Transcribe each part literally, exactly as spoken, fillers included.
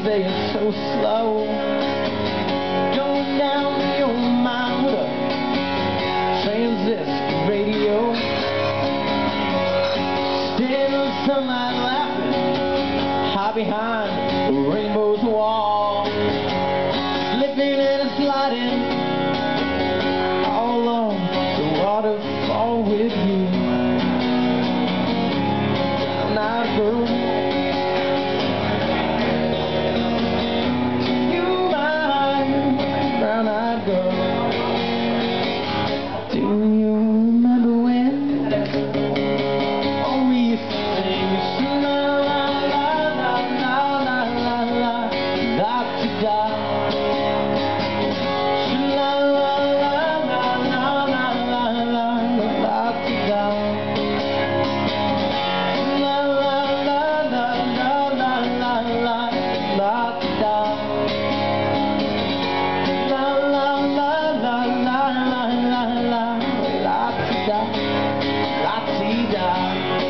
say it so slow. Going down your mind with a transistor radio. Standing in the sunlight laughing, high behind the rainbow's wall. Slipping and sliding all along the waterfall with you. Brown-eyed girl, you my brown-eyed girl. Do you remember when oh, we used to sing la la la la la la la la la to die. La la la la la la la la la to die. La la la la la la la la la to die. La la la la la la la la la to die. La to die.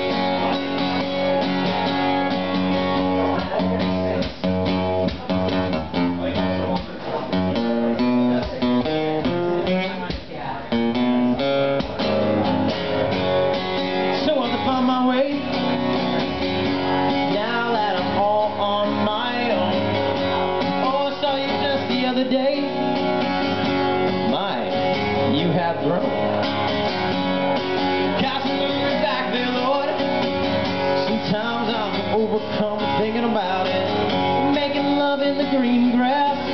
So I found my way, now that I'm all on my own. Oh, I saw you just the other day. My, you have grown. Cast me back there, Lord. Sometimes I'm overcome thinking about it. Making love in the green grass.